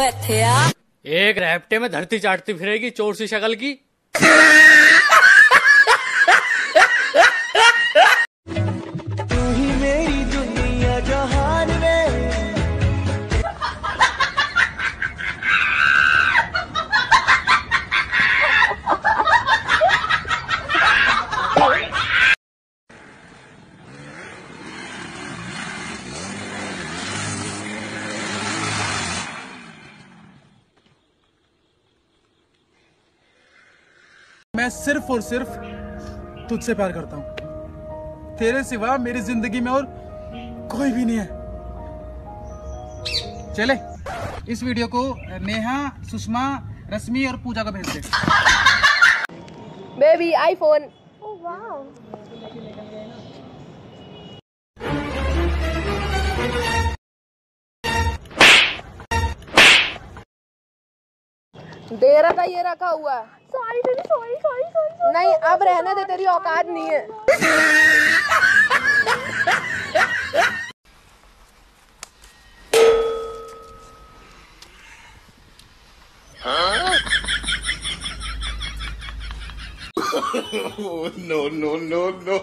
एक रैप्टे में धरती चाटती फिरेगी चोर सी शक्ल की। तू ही मेरी दुनिया जहान में। मैं सिर्फ और सिर्फ तुझसे प्यार करता हूँ। तेरे सिवा मेरी जिंदगी में और कोई भी नहीं है। चले इस वीडियो को नेहा, सुषमा, रश्मि और पूजा को भेज दे। Baby iPhone. दे रहा था, ये रखा हुआ है। सॉरी नहीं, अब रहने दे, तेरी औकात नहीं है। No, no, no, no.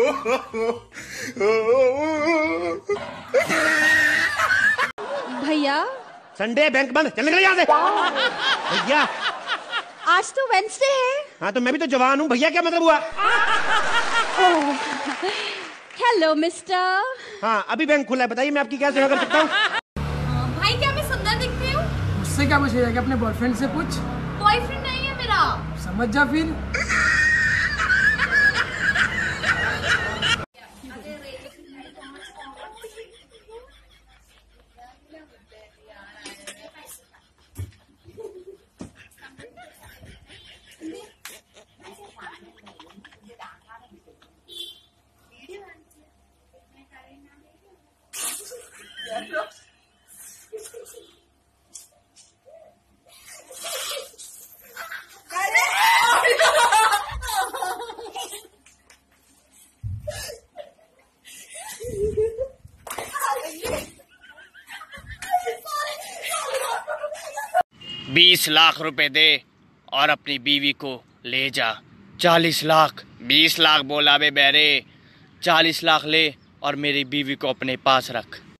भैया संडे बैंक बंद, चल निकल यहाँ से। भैया आज तो वेंसडे है। हाँ तो मैं भी तो जवान हूँ, भैया क्या मतलब हुआ? Hello mister. हाँ अभी बैंक खुला है, बताइए मैं आपकी क्या सेवा कर सकता हूँ? भाई क्या मैं सुंदर दिखती हूँ? मुझसे क्या पूछेगा, अपने बॉयफ्रेंड से पूछ। बॉयफ्रेंड नहीं है मेरा। समझ जा फिर। $20 लाख दे और अपनी बीवी को ले जा। 40 लाख, 20 लाख बोला बे बेरे। 40 लाख ले और मेरी बीवी को अपने पास रख।